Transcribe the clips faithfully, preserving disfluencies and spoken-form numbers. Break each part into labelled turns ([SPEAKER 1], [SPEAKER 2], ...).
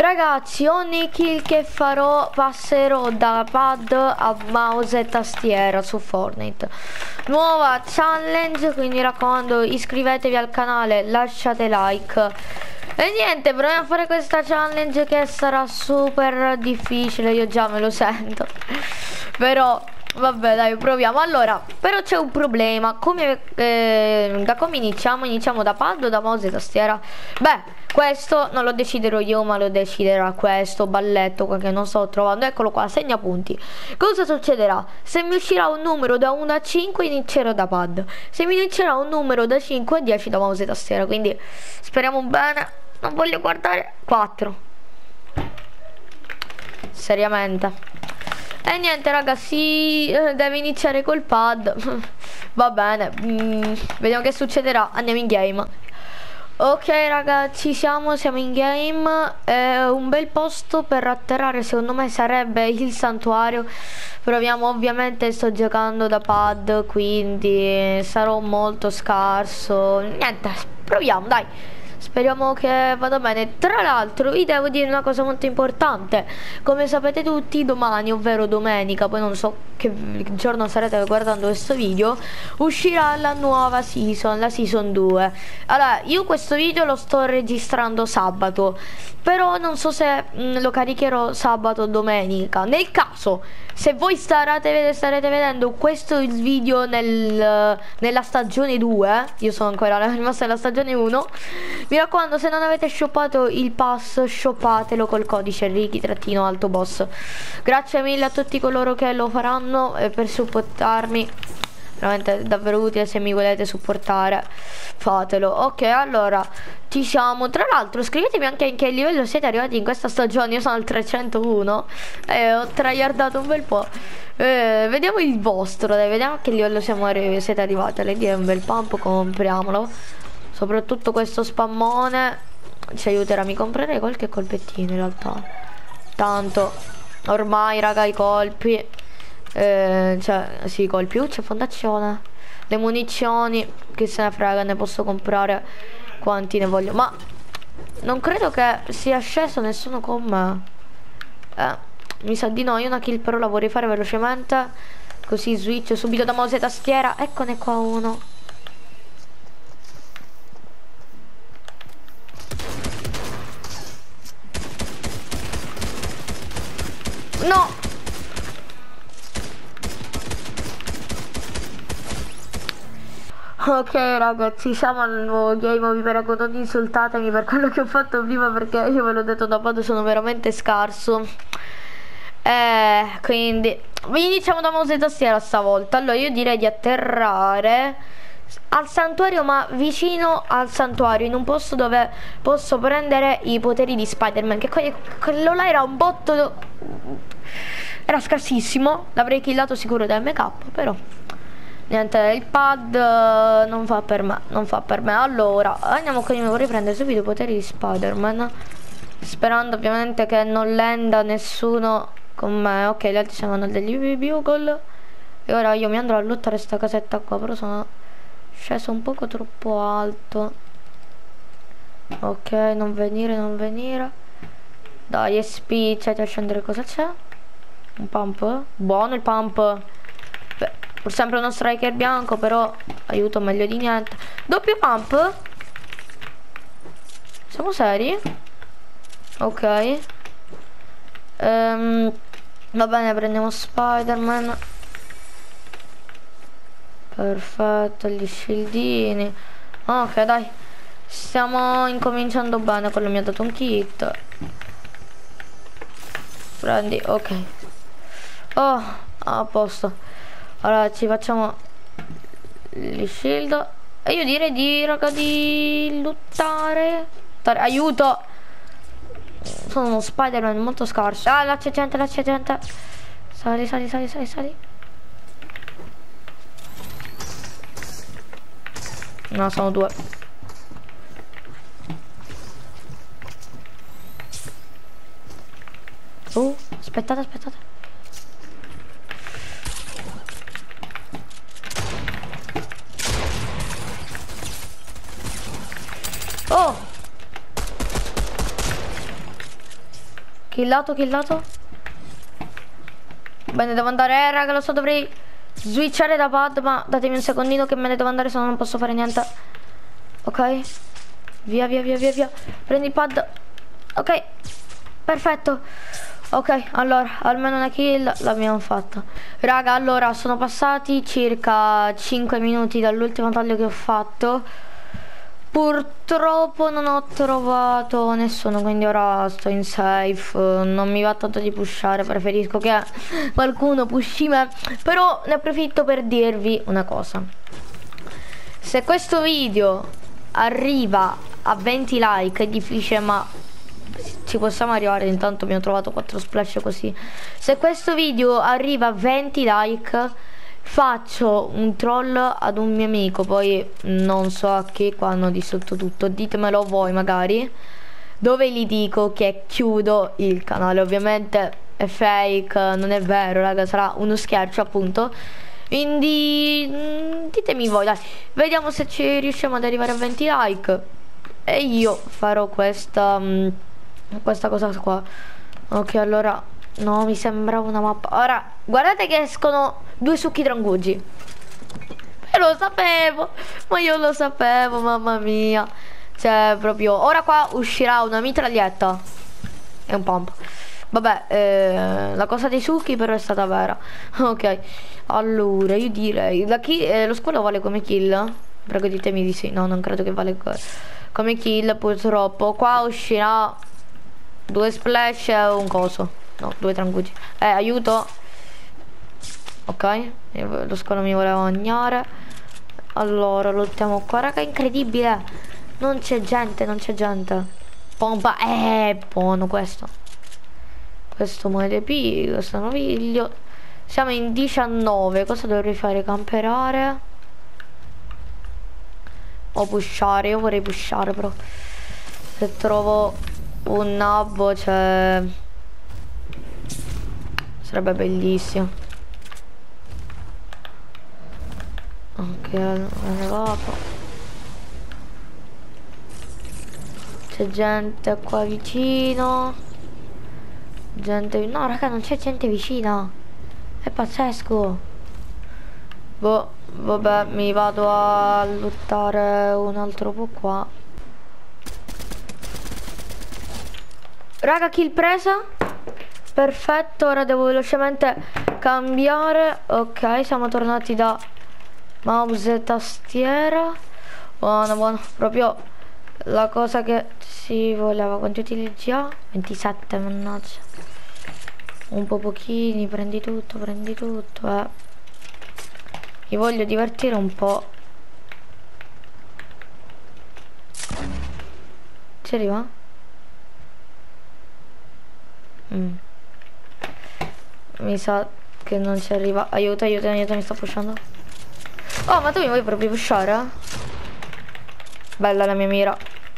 [SPEAKER 1] Ragazzi, ogni kill che farò passerò da pad a mouse e tastiera su Fortnite. Nuova challenge, quindi mi raccomando iscrivetevi al canale, lasciate like. E niente, proviamo a fare questa challenge che sarà super difficile, io già me lo sento. Però vabbè, dai, proviamo. Allora, però c'è un problema. Come eh, da come iniziamo? Iniziamo da pad o da mouse e tastiera? Beh, questo non lo deciderò io, ma lo deciderà questo balletto qua che non sto trovando. Eccolo qua, segna punti. Cosa succederà? Se mi uscirà un numero da uno a cinque inizierò da pad. Se mi uscirà un numero da cinque a dieci da mouse e tastiera. Quindi speriamo bene. Non voglio guardare. quattro. Seriamente. E niente ragazzi, deve iniziare col pad. Va bene, mm, vediamo che succederà. Andiamo in game. Ok ragazzi, siamo, siamo in game. È un bel posto per atterrare, secondo me sarebbe il santuario. Proviamo, ovviamente sto giocando da pad, quindi sarò molto scarso. Niente, proviamo, dai. Speriamo che vada bene. Tra l'altro vi devo dire una cosa molto importante. Come sapete tutti, domani, ovvero domenica, poi non so che giorno starete guardando questo video, uscirà la nuova season, la season due. Allora, io questo video lo sto registrando sabato, però non so se mh, lo caricherò sabato o domenica. Nel caso, se voi starete, starete vedendo questo il video nel, nella stagione due, io sono ancora rimasta nella stagione uno, mi raccomando, se non avete shoppato il pass, shoppatelo col codice Ricky-Alto-Boss. Grazie mille a tutti coloro che lo faranno eh, per supportarmi. Veramente davvero utile, se mi volete supportare fatelo. Ok, allora ci siamo. Tra l'altro scrivetemi anche in che livello siete arrivati in questa stagione. Io sono al trecentouno e ho tryhardato un bel po'. eh, Vediamo il vostro, dai, vediamo a che livello siamo arri siete arrivati. Lei è un bel pump, compriamolo. Soprattutto questo spammone ci aiuterà. Mi comprerei qualche colpettino in realtà. Tanto ormai raga i colpi Eh, cioè, sì, i colpi. Uh, c'è fondazione. Le munizioni, che se ne frega, ne posso comprare quanti ne voglio. Ma non credo che sia sceso nessuno con me. Eh, mi sa di no. Io una kill però la vorrei fare velocemente. Così switch subito da mouse e tastiera. Eccone qua uno. No! Ok ragazzi, siamo al nuovo game. Vi prego non insultatemi per quello che ho fatto prima, perché io ve l'ho detto da quando sono veramente scarso. Eh, quindi iniziamo da mouse e tastiera stavolta. Allora io direi di atterrare al santuario, ma vicino al santuario, in un posto dove posso prendere i poteri di Spider-Man, che quello là era un botto, era scarsissimo. L'avrei killato sicuro da M K, però niente, il pad uh, non fa per me, non fa per me. Allora, andiamo qui, mi vorrei prendere subito i poteri di Spider-Man, sperando ovviamente che non lenda nessuno con me. Ok, gli altri hanno degli bugle. E ora io mi andrò a lottare sta casetta qua, però sono sceso un poco troppo alto. Ok, non venire, non venire. Dai, spicciati a scendere. Cosa c'è? Un pump? Buono il pump. Beh, pur sempre uno striker bianco, però aiuto meglio di niente. Doppio pump? Siamo seri? Ok. um, Va bene, prendiamo Spider-Man. Perfetto, gli shieldini. Ok, dai, stiamo incominciando bene. Quello mi ha dato un kit. Prendi, ok. Oh, a posto. Allora ci facciamo gli shield. E io direi di, raga, di lottare. Aiuto! Sono uno Spider-Man molto scarso. Ah, là c'è gente, là c'è gente. Sali, sali, sali, sali, sali. No, sono due. Uh, aspettate, aspettate. Oh! Killato, killato. Bene, devo andare, eh, raga, lo so, dovrei switchare da pad, ma datemi un secondino che me ne devo andare, se no non posso fare niente. Ok. Via, via, via, via, via. Prendi il pad. Ok. Perfetto. Ok, allora, almeno una kill l'abbiamo fatta. Raga, allora, sono passati circa cinque minuti dall'ultimo taglio che ho fatto. Purtroppo non ho trovato nessuno, quindi ora sto in safe. Non mi va tanto di pushare, preferisco che qualcuno pushi me. Però ne approfitto per dirvi una cosa. Se questo video arriva a venti like, è difficile ma ci possiamo arrivare. Intanto abbiamo trovato quattro splash così. Se questo video arriva a venti like, faccio un troll ad un mio amico, poi non so a che, qua hanno di sotto tutto, ditemelo voi magari, dove gli dico che chiudo il canale. Ovviamente è fake, non è vero raga, sarà uno scherzo appunto. Quindi mh, ditemi voi, dai. Vediamo se ci riusciamo ad arrivare a venti like e io farò questa mh, questa cosa qua. Ok, allora no, mi sembra una mappa. Ora guardate che escono due succhi drangugi. E lo sapevo, ma io lo sapevo, mamma mia. Cioè proprio, ora qua uscirà una mitraglietta e un pump. Vabbè, eh, la cosa dei succhi però è stata vera. Ok, allora io direi la kill, eh, lo squalo vale come kill? Prego ditemi di sì. No, non credo che vale come kill purtroppo. Qua uscirà due splash e un coso. No, due trangugi. Eh, aiuto. Ok, lo squalo mi voleva mangiare. Allora, lottiamo qua. Raga, incredibile. Non c'è gente, non c'è gente. Pompa, eh, buono questo. Questo muore P, questo noviglio. Siamo in diciannove. Cosa dovrei fare? Camperare o pushare? Io vorrei pushare però. Se trovo un nabbo, cioè sarebbe bellissimo. Ok, me ne vado. C'è gente qua vicino. Gente, no raga, non c'è gente vicina. È pazzesco. Boh, vabbè, mi vado a lottare un altro po' qua. Raga, kill presa. Perfetto, ora devo velocemente cambiare. Ok, siamo tornati da mouse e tastiera. Buono, buono. Proprio la cosa che si voleva. Quanti utilizzi ha? ventisette, mannaggia. Un po' pochini, prendi tutto, prendi tutto, eh. Mi voglio divertire un po'. Ci arriva? Mm. Mi sa che non ci arriva. Aiuto, aiuto, aiuto, mi sta pushando. Oh, ma tu mi vuoi proprio pushare? Eh? Bella la mia mira.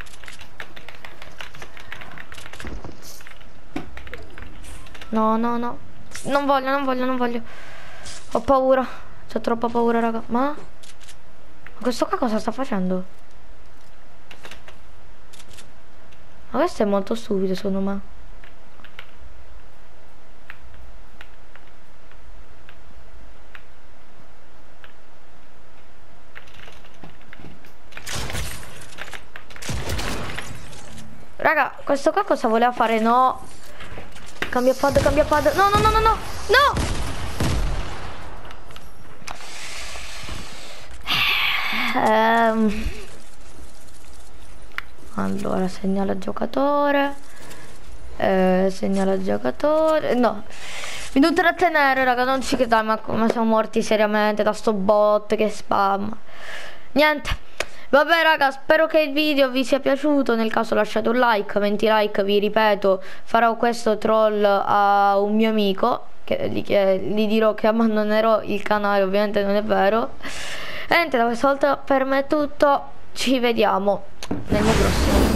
[SPEAKER 1] No, no, no. Non voglio, non voglio, non voglio. Ho paura. C'ho troppa paura, raga. Ma? Ma questo qua cosa sta facendo? Ma questo è molto stupido, secondo me. Raga, questo qua cosa voleva fare? No. Cambia pad, cambia pad. No, no, no, no, no. No! Ehm. Allora, segnala giocatore. Eh, segnala giocatore. No. Mi devo trattenere, raga. Non ci credo. Ma come siamo morti seriamente da sto bot che spam. Niente. Vabbè raga, spero che il video vi sia piaciuto. Nel caso lasciate un like, venti like, vi ripeto, farò questo troll a un mio amico che gli, che gli dirò che abbandonerò il canale. Ovviamente non è vero. E niente, da questa volta per me è tutto. Ci vediamo nel mio prossimo